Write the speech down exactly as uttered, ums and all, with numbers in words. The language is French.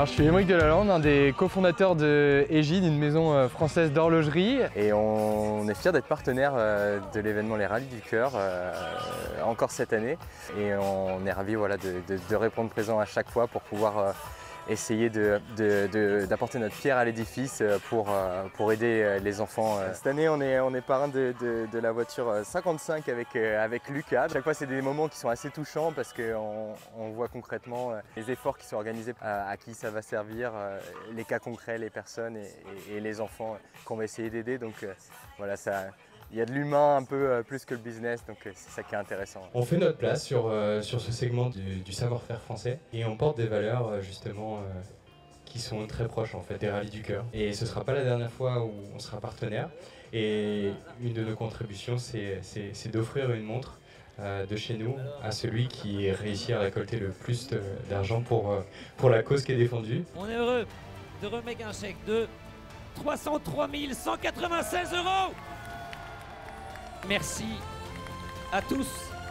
Alors, je suis Aymeric Delalande, un des cofondateurs de Égide, une maison française d'horlogerie. Et on est fiers d'être partenaire de l'événement Les Rallyes du Cœur, euh, encore cette année. Et on est ravis voilà, de, de, de répondre présent à chaque fois pour pouvoir euh, essayer d'apporter notre pierre à l'édifice pour, pour aider les enfants. Cette année, on est, on est parrain de, de, de la voiture cinquante-cinq avec, avec Lucas. Chaque fois, c'est des moments qui sont assez touchants parce qu'on on voit concrètement les efforts qui sont organisés, à, à qui ça va servir, les cas concrets, les personnes et, et, et les enfants qu'on va essayer d'aider. Donc voilà, ça, il y a de l'humain un peu plus que le business, donc c'est ça qui est intéressant. On fait notre place sur, euh, sur ce segment du, du savoir-faire français et on porte des valeurs euh, justement euh, qui sont très proches en fait des Rallyes du Cœur. Et ce ne sera pas la dernière fois où on sera partenaire. Et une de nos contributions, c'est d'offrir une montre euh, de chez nous à celui qui réussit à récolter le plus d'argent pour, euh, pour la cause qui est défendue. On est heureux de remettre un chèque de trois cent trois mille cent quatre-vingt-seize euros. Merci à tous.